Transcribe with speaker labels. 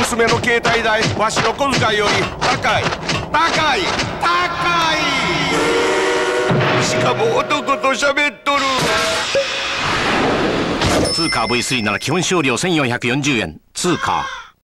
Speaker 1: 娘の携帯代わしの小遣いより高い高い高い。しかも男と喋っとる。
Speaker 2: ツーカー V3 なら基本使用料1440円。ツーカー